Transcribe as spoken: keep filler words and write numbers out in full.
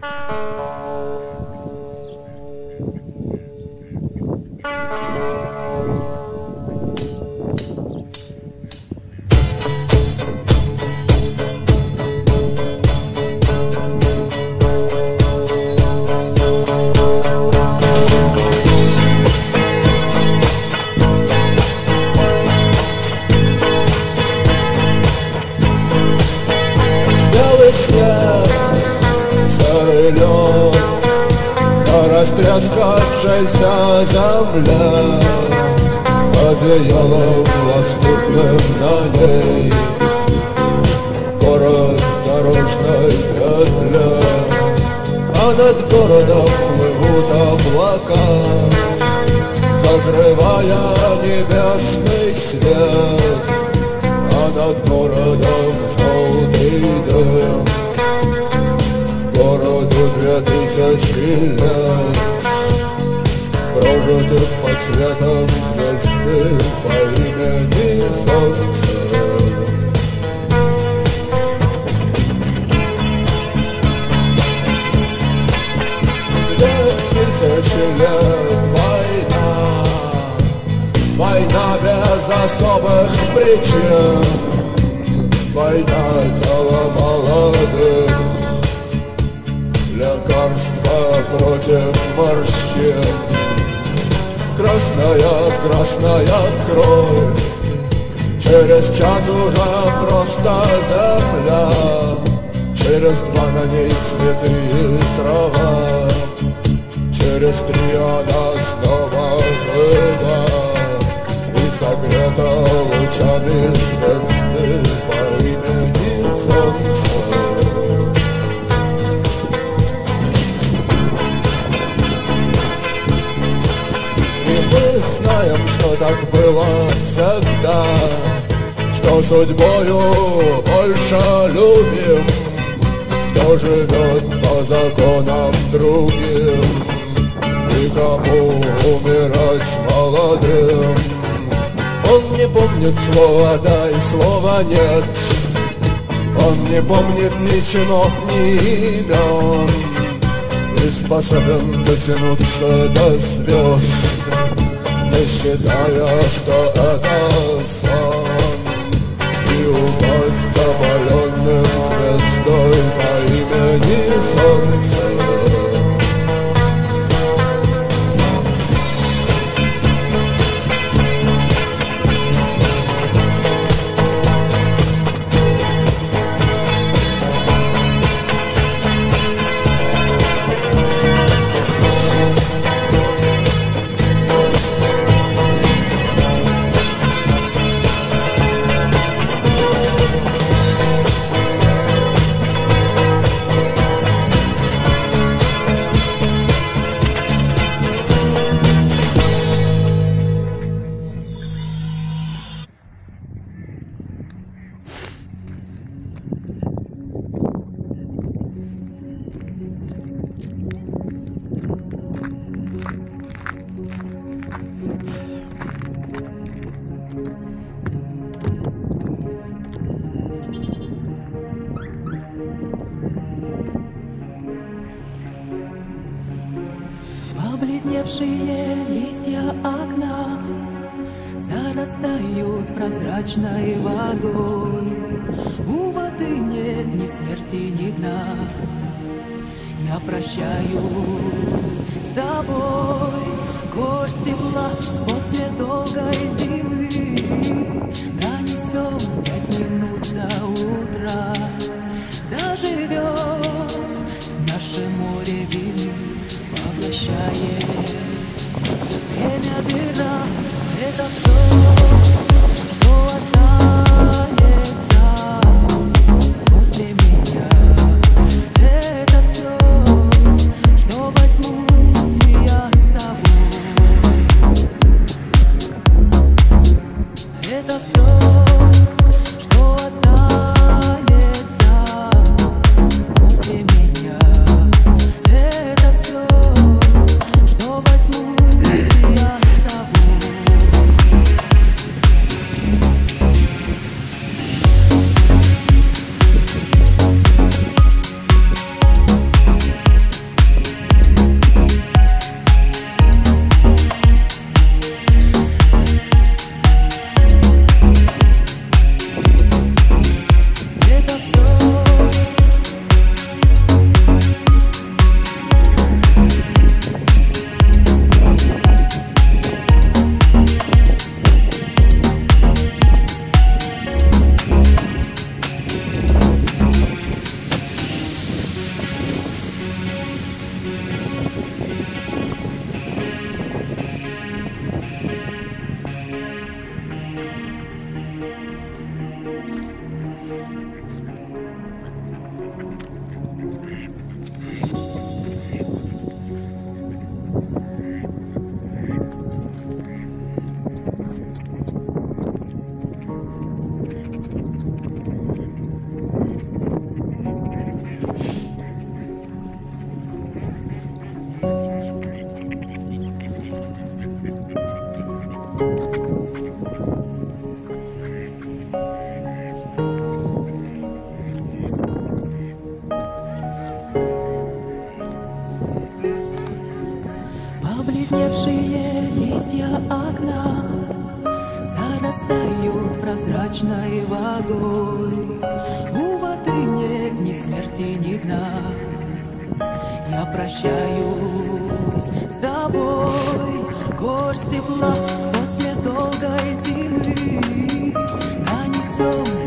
Растрескавшаяся земля одеялом лоскутным на ней, город дорожной петля, а над городом плывут облака, закрывая небесный свет, а над городом желтый дым. Городу две тысячи лет, прожитых под светом звезды по имени Солнце. Две тысячи лет война, война без особых причин, война тела молодых, лекарства против морщин. Красная, красная кровь, через час уже просто земля, через два на ней цветы и трава, через три она снова жива и согрета лучами звезды по имени Солнце. Мы знаем, что так было всегда, что судьбою больше любим, кто живет по законам другим, и кому умирать молодым. Он не помнит слова «да» и слова «нет», он не помнит ни чинов, ни имен, и способен дотянуться до звезд, не считая, что это сон, и упасть опаленным звездой по имени Солнце. Побледневшие листья окна зарастают прозрачной водой. У воды нет ни смерти, ни дна. Я прощаюсь с тобой, горсть тепла после долгой зимы. Донесем пять минут до утра, доживем наше море вины. Поглощает время дыра, это все, что останется после меня. Это все, что возьму я с собой. Пожелтевшие листья окна зарастают прозрачной водой. У воды нет ни смерти, ни дна. Я прощаюсь с тобой. Горсть тепла после долгой зимы нанесем